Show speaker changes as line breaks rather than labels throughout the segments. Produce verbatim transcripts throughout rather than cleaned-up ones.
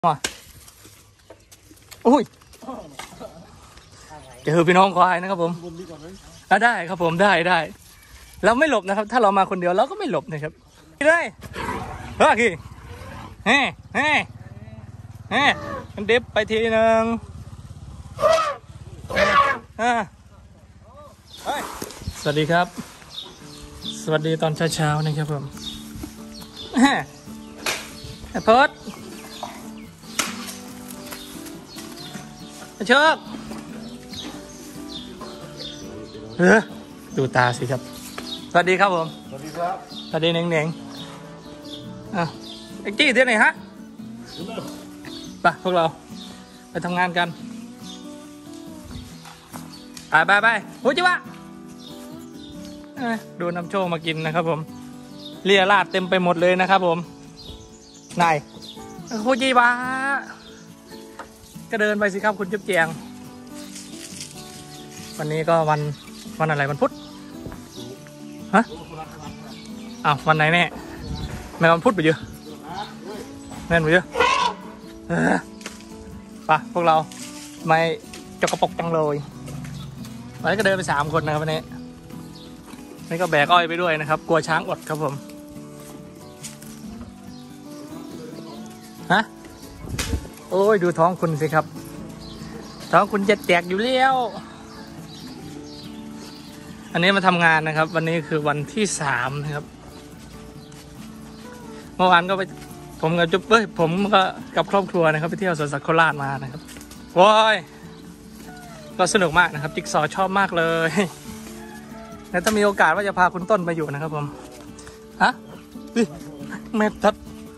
มาอุ้ยเจอพี่น้องควายนะครับผมได้ครับผมได้ได้เราไม่หลบนะครับถ้าเรามาคนเดียวเราก็ไม่หลบนะครับได้เฮ้ยกี่เฮ้เฮ้เฮ้มันดิฟไปทีหนึ่งสวัสดีครับสวัสดีตอนเช้าๆนะครับผมฮะเพิร์ดเชิกเออดูตาสิครับสวัสดีครับผม
สวัสดีครับ
สวัสดีเน่งเน่งอ่ะไอ้จี้ที่ไหนฮะไปพวกเราไปทำงานกันไปไปไปโหจิวะดูน้ำโชคมากินนะครับผมเลียราดเต็มไปหมดเลยนะครับผมนายโหจิวะก็เดินไปสิครับคุณจุ๊บเจียงวันนี้ก็วันวันอะไรวันพุธฮะอ้าววันไหนแน่ไม่วันพุธไปเยอะแน่นไปเยอะป่ะพวกเราไม่จกกระปกจังเลยวันนี้ก็เดินไปสามคนนะครับวันนี้นี่ก็แบกอ้อยไปด้วยนะครับกลัวช้างอดครับผมฮะโอ้ยดูท้องคุณสิครับท้องคุณจะแตกอยู่แล้วอันนี้มาทำงานนะครับวันนี้คือวันที่สามนะครับเมื่อวานก็ไปผมกับจุ๊บเอ้ยผมก็กับครอบครัวนะครับไปเที่ยวสวนสัตว์โคราชมานะครับว้ายก็สนุกมากนะครับจิ๊กซอว์ชอบมากเลยแล้วถ้ามีโอกาสว่าจะพาคุณต้นไปอยู่นะครับผมฮะเม็ดทัด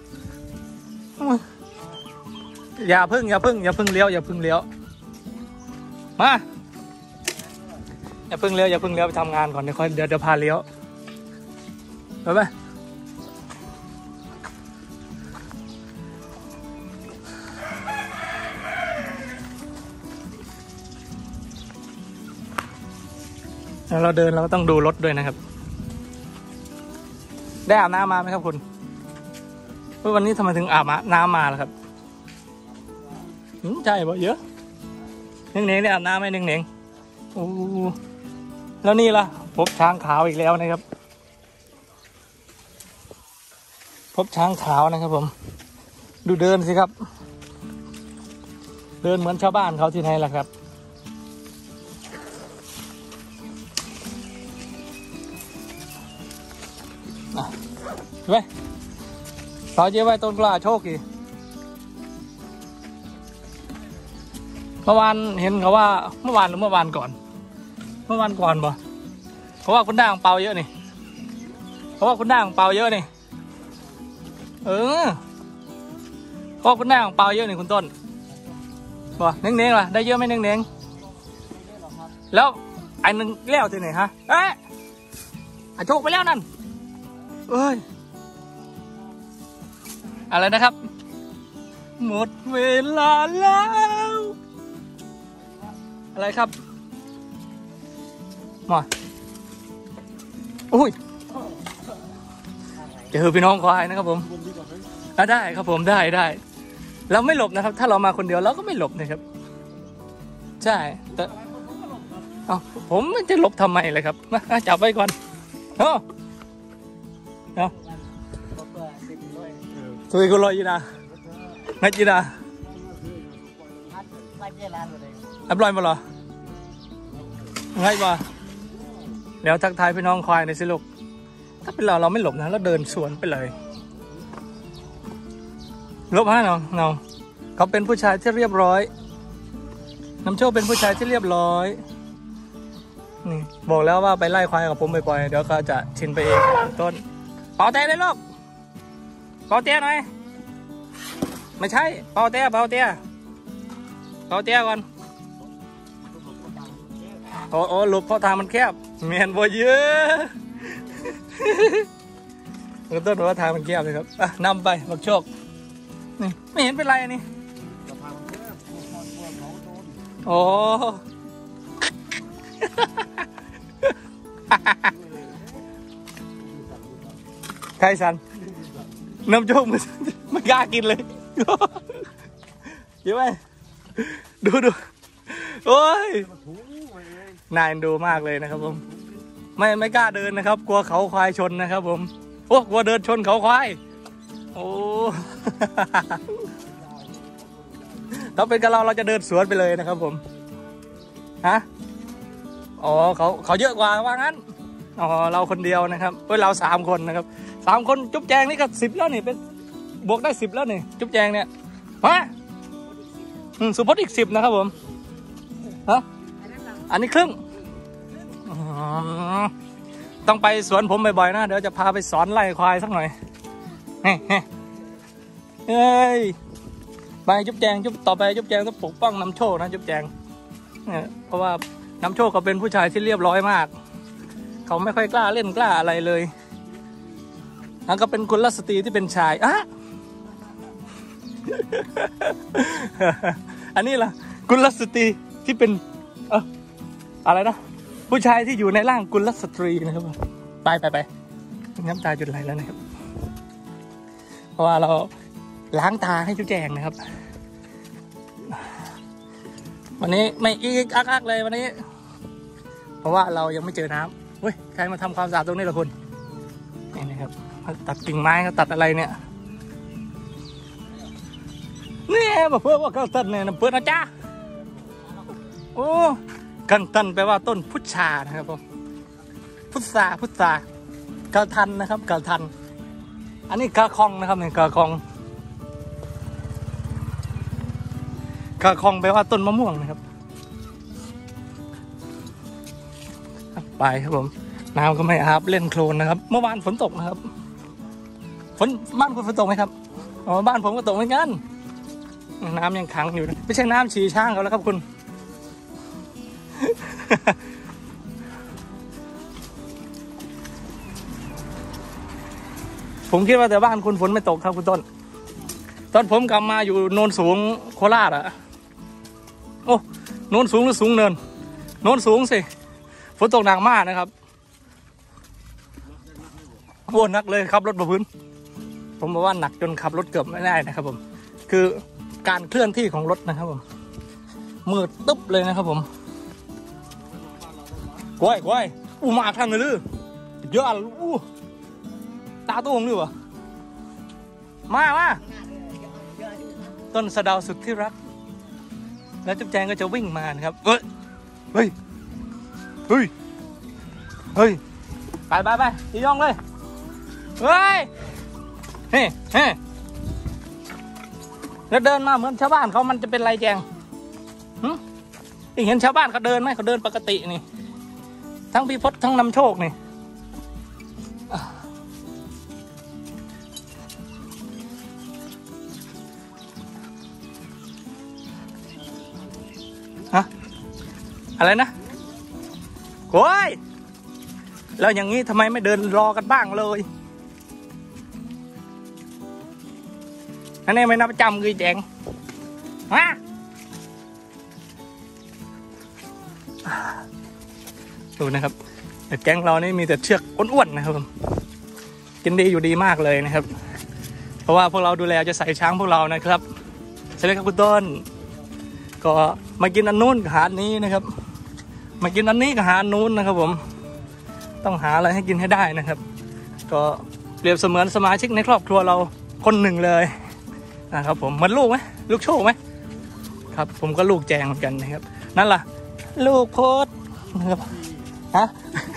อย่าพึ่งอย่าพึ่งอย่าพึ่งเลี้ยวอย่าพึ่งเลี้ยวมาอย่าพึ่งเลี้ยวอย่าพึ่งเลี้ยวไปทำงานก่อนเดี๋ยวค่อยเดี๋ยวเดี๋ยวพาเลี้ยวไปไปแล้วเราเดินเราก็ต้องดูรถด้วยนะครับได้อาบน้ำมาไหมครับคุณวันนี้ทำไมถึงอาบน้ำมาล่ะครับใช่ป่ะเยอะเน่งเน่งได้อาบน้ำไหมเน่งเน่งโอ้แล้วนี่ล่ะพบช้างขาวอีกแล้วนะครับพบช้างขาวนะครับผมดูเดินสิครับเดินเหมือนชาวบ้านเขาที่ไหนล่ะครับไปต่อเยอะไว้ต้นกล้าโชคดีเมื่อวานเห็นเขาว่าเมื่อวานหรือเมื่อวานก่อนเมื่อวานก่อนบ่เพราะว่าคุณได้ของเปาเยอะนี่เพราะว่าคุณได้ของเปาเยอะนี่เออเพราะคุณได้ของเปาเยอะนี่คุณต้นบ่เน่งเน่งล่ะได้เยอะไหมเน่งเน่งแล้วไอ้นึงแล้วที่ไหนฮะเอ๊ะโชคไปแล้วนั่นเอ้ยอะไรนะครับหมดเวลาแล้วอะไรครับมาอุ้ยเจอพี่น้องควายนะครับผมได้ครับผมได้ได้เราไม่หลบนะครับถ้าเรามาคนเดียวเราก็ไม่หลบนะครับใช่แต่เอาผมจะหลบทำไมเลยครับมาจับไว้ก่อนเนาะเนาะสวยกุลอยจีน่าไงจีน่าอับลอยมาหรอไงมาแล้วทักทายพี่น้องควายในสิลูกถ้าเป็นเราเราไม่หลบนะเราเดินสวนไปเลยลบฮะน้องน้องเขาเป็นผู้ชายที่เรียบร้อยน้ำโชคเป็นผู้ชายที่เรียบร้อยนี่บอกแล้วว่าไปไล่ควายกับผมบ่อยๆเดี๋ยวเขาจะชินไปเองต้นเป่าเตะเลยลูกเป่าเตะหน่อยไม่ใช่เป่าเตะเป่าเตะเป่าเตะก่อนโอ้โอ้หลบเพราะทางมันแคบเมียนบัวเยอะต้นบอกว่าทางมันแคบเลยครับอ่ะนำไปบักโชคนี่ไม่เห็นเป็นไรอันนี้โอ้ใครสันน้ำโชคมันไม่กล้ากินเลยเยอะไหมดูดูโอ้ยนายดูมากเลยนะครับผมไม่ไม่กล้าเดินนะครับกลัวเขาควายชนนะครับผมโอ้กลัวเดินชนเขาควายโอ้ถ้าเป็นกับเราเราจะเดินสวนไปเลยนะครับผมฮะอ๋อเขาเขาเยอะกว่าว่างั้นอ๋อเราคนเดียวนะครับเฮ้ยเราสามคนนะครับสามคนจุ๊บแจงนี่ก็สิบแล้วนี่เป็นบวกได้สิบแล้วนี่จุ๊บแจงเนี่ยฮะสุพจน์อีกสิบนะครับผมฮะอันนี้ครึ่งต้องไปสวนผมบ่อยๆนะเดี๋ยวจะพาไปสอนไล่ควายสักหน่อยเฮ้เฮ้ยไปจุ๊บแจงจุ๊บต่อไปจุ๊บแจงต้องปกป้องนำโชคนะจุ๊บแจงเนี่ยเพราะว่านำโชคเขาเป็นผู้ชายที่เรียบร้อยมากเขาไม่ค่อยกล้าเล่นกล้าอะไรเลยแล้วก็เป็นกุลสตรีที่เป็นชายอะอันนี้ล่ะกุลสตรีที่เป็นเอออะไรนะผู้ชายที่อยู่ในร่างกุลสตรีนะครับไปไปไปน้ำตาจุดไหลแล้วนะครับเพราะว่าเราล้างตาให้จุ๊บแจงนะครับวันนี้ไม่อีกอักๆเลยวันนี้เพราะว่าเรายังไม่เจอน้ำเฮ้ยใครมาทำความสะอาดตรงนี้ล่ะคุณนี่นะครับตัดกิ่งไม้เขาตัดอะไรเนี่ยนี่มาเพื่อว่ากันตันเนี่ยเพื่อนนะจ๊ะโอ้กันตันแปลว่าต้นพุทรานะครับผมพุทราพุทรากระทันนะครับกระทันอันนี้กระคองนะครับเนี่ยกระคองกระคองแปลว่าต้นมะม่วงนะครับไปครับผมน้ำก็ไม่อาบเล่นโคลนนะครับเมื่อวานฝนตกนะครับฝนบ้านคุณฝนตกไหมครับอ๋อบ้านผมก็ตกเหมือนกันน้ำยังขังอยู่นะไม่ใช่น้ำฉี่ช้างเขาแล้วครับคุณผมคิดว่าแต่บ้านคุณฝนไม่ตกครับคุณต้นตอนผมกลับมาอยู่โนนสูงโคราชอะโอ้โนนสูงหรือสูงเนินโนนสูงสิฝนตกหนักมากนะครับโอ้หนักเลยครับรถบนพื้นผมบอกว่าหนักจนขับรถเกือบไม่ได้นะครับผมคือการเคลื่อนที่ของรถนะครับผมมืดตึ๊บเลยนะครับผมก้อยก้อยอู้มาทางเลยลือเยอะอู้ตาตัวงนี่วะมามาต้นสะเดาสุดที่รักแล้วจุ๊บแจงก็จะวิ่งมานะครับเฮ้ยเฮ้ยเฮ้ยเฮ้ยไปไปไปตีย่องเลยเฮ้ยเฮ้เฮ้แล้วเดินมาเหมือนชาวบ้านเขามันจะเป็นไรแจงหึเห็นชาวบ้านเขาเดินไหมเขาเดินปกตินี่ทั้งพี่พศทั้งนำโชคนี่ฮะอะไรนะโอ้ยแล้วอย่างนี้ทำไมไม่เดินรอกันบ้างเลยนั่นเองไม่นับประจำคือแจงฮะดูนะครับแต่แก๊งเรานี่มีแต่เชือกอ้วนๆนะครับกินดีอยู่ดีมากเลยนะครับเพราะว่าพวกเราดูแลจะใส่ช้างพวกเรานะครับใช่ไหมครับคุณต้นก็มากินอันนู้นกับหาอันนี้นะครับมากินอันนี้กับหาอันนู้นนะครับผมต้องหาอะไรให้กินให้ได้นะครับก็เปรียบเสมือนสมาชิกในครอบครัวเราคนหนึ่งเลยนะครับผมเหมือนลูกไหมลูกโชคไหมครับผมก็ลูกแจงเหมือนกันนะครับนั่นล่ะลูกโพสนะครับฮะ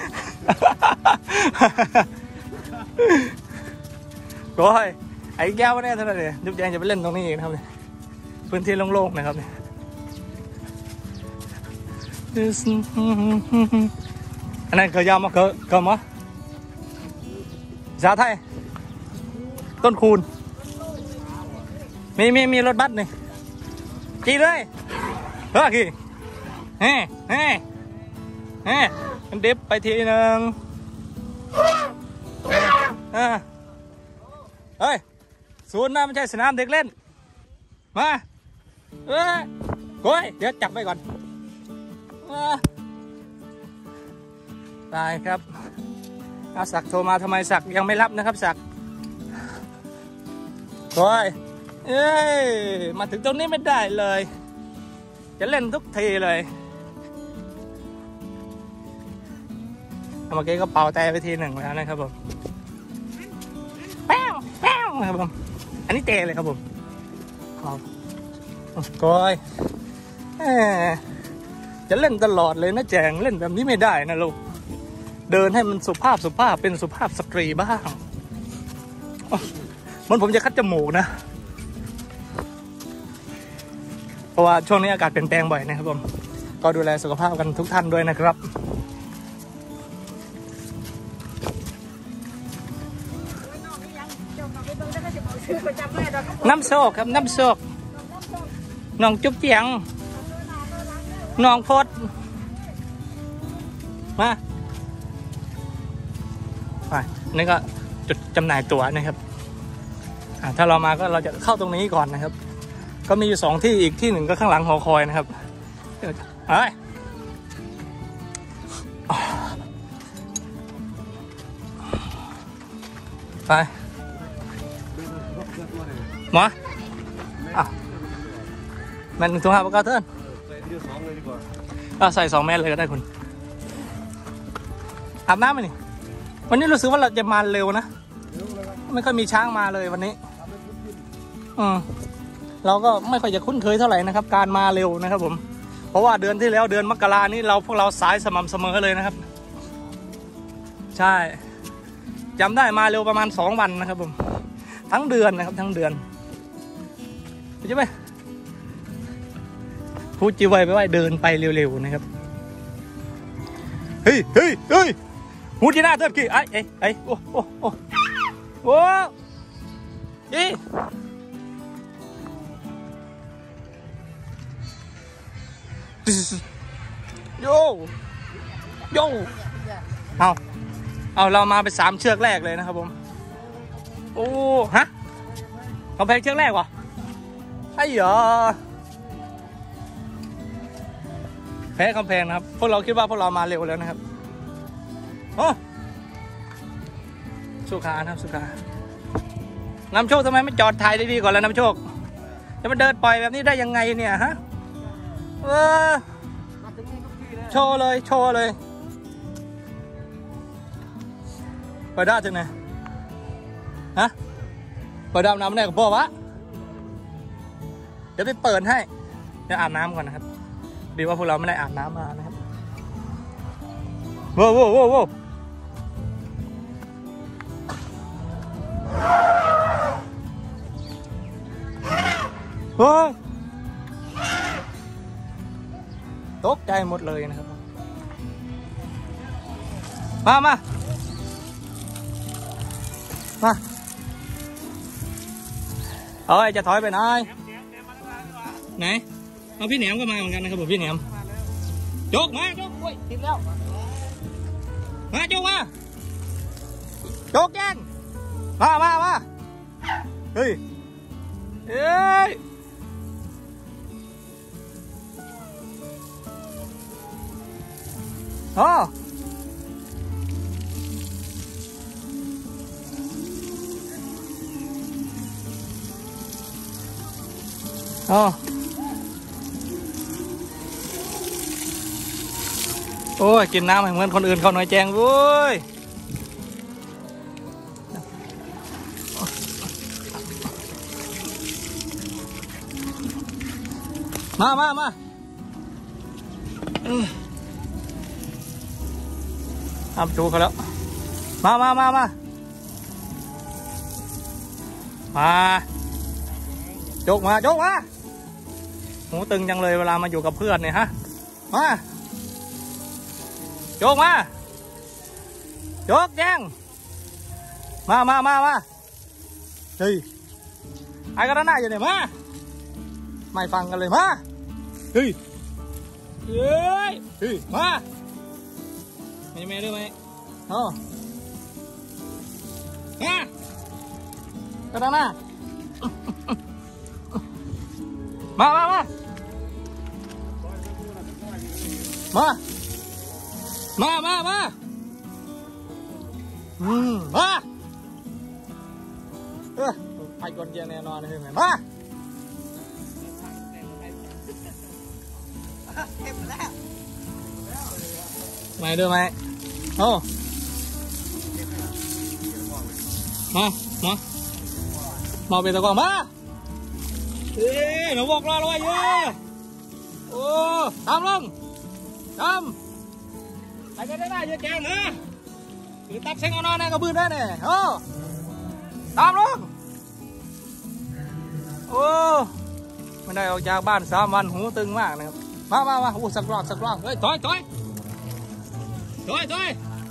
โอ้ยไอ้แก้วเนี่ยเท่านั้นเลยลูกแจงจะไปเล่นตรงนี้เองนะครับพื้นที่โล่งๆนะครับเนี่ยอันนั้นเขายาวมาเกิดเกิดมั้ยสาไทยต้นคูณมีมีมีรถบัสนี่ขี่เลยเฮ้ยขี่เฮ้เฮ้เฮ้มันดิฟไปทีหนึ่งเฮ้ยศูนย์นะไม่ใช่สนามเด็กเล่นมาเอ้ยโอ้ยเดี๋ยวจับไปก่อนตายครับอาศักโทรมาทำไมศักยังไม่รับนะครับศักโอ้ยเอ้ยมาถึงตรงนี้ไม่ได้เลยจะเล่นทุกทีเลยเมื่อกี้ก็เป่าแต่ไปทีหนึ่งแล้วนะครับผมแป้งแป้งนะครับผมอันนี้เตะเลยครับผมครับก้อยจะเล่นตลอดเลยนะแจงเล่นแบบนี้ไม่ได้นะลูกเดินให้มันสุภาพสุภาพเป็นสุภาพสตรีบ้างมันผมจะคัดจมูกนะเพราะว่าช่วงนี้อากาศเปลี่ยนแปลงบ่อยนะครับผมก็ดูแลสุขภาพกันทุกท่านด้วยนะครับน้ำโซกครับน้ำโซกน้องจุ๊บเจียงน้องพดมาไปนี่ก็จุดจำหน่ายตั๋วนะครับถ้าเรามาก็เราจะเข้าตรงนี้ก่อนนะครับก็มีอยู่สองที่อีกที่หนึ่งก็ข้างหลังหอคอยนะครับเฮ้ยไปหมออ่ะแม่นหนึ่งถุงห้าปากกาเทิร์นใส่สองแม่เลยก็ได้คุณอาบน้ำไหมนี่วันนี้รู้สึกว่าเราจะมาเร็วนะไม่ค่อยมีช้างมาเลยวันนี้อืมเราก็ไม่ค่อยจะคุ้นเคยเท่าไหร่นะครับการมาเร็วนะครับผมเพราะว่าเดือนที่แล้วเดือนมกรานี้เราพวกเราสายสม่ำเสมอเลยนะครับใช่จำได้มาเร็วประมาณสองวันนะครับผมทั้งเดือนนะครับทั้งเดือนใช่ไหมพูดจีไว้ไปว่าเดินไปเร็วๆนะครับเฮ้ยเฮ้ยเฮ้ยหูจีน่าเทิดกี่ไอ้ไอ้ไอ้โอ้โอ้โอ้โอ้ยีโยโยเอาเอาเรามาไปสามเชือกแรกเลยนะครับผมโอ้ฮะเอาแพงเชือกแรกวะไอ้เหรอแพ้กำแพงนะครับพวกเราคิดว่าพวกเรามาเร็วแล้วนะครับโอ้สุขานะครับสุขานำโชคทำไมไม่จอดถ่ายดีๆก่อนแล้วนำโชคจะมาเดินปล่อยแบบนี้ได้ยังไงเนี่ยฮะเออโชว์เลยโชว์เลยไปได้ถึงไหนฮะไปดำน้ำได้กับพ่อวะเดี๋ยวไปเปิดให้เดี๋ยวอาบน้ำก่อนนะครับดีว่าพวกเราไม่ได้อาบน้ำมานะครับโว้โว้โว้โว้เฮ้ยตกใจหมดเลยนะครับมามามาเอ้ยจะถอยไปไหนไหนเอาพี่แหนมก็มาเหมือนกันนะครับผมพี่แหนมโจกมาโจกโอ้ยติดแล้วมาโจกมาโจกแจ้งมามามาเฮ้ยเอ้ยอ๋ออ๋อโอ้ยกินน้ำเหมือนคนอื่นเขาหน่อยแจงเว้ยมามามาทำจูเขาแล้วมามามามามาโจกมาโจกมาหูตึงจังเลยเวลามาอยู่กับเพื่อนเนี่ยฮะมาโจกมาโจกแจ้งมามามามาเฮ้ยไอ้กระด้าอยู่เนี่ยมาไม่ฟังกันเลยมาเฮ้ยเฮ้ยเฮ้ยมาไม่ไม่ด้วยไหมอ๋อมากระด้ามามามามามามามามาอืมมาเออไปก่อนเกียร์แน่นอนเลยไหมมา
เต็มแล้ว
ไม่ด้วยไหมโอ้มามามาเป็นตะกอนมาเอ้ยหนูบอกรอเราไว้เยอะโอ้ตามลงตามไปกันได้ได้เยอะแกงนะหรือตับเส้นเอานอนในกระบือได้เนี่ยโอ้ตามลงโอ้ไม่ได้ออกจากบ้านสามวันหูตึงมากนะครับมามามาโอ้สักรอบสักรอบเฮ้ยถอยถอยถอยถอย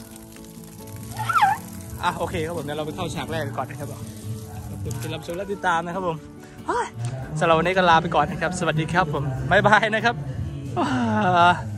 อ่ะโอเคครับผมเดี๋ยวเราไปเข้าฉากแรกกันก่อนนะครับผมขอบคุณที่รับชมและติดตามนะครับผมสำหรับวันนี้ก็ลาไปก่อนนะครับสวัสดีครับผมบ๊ายบายนะครับ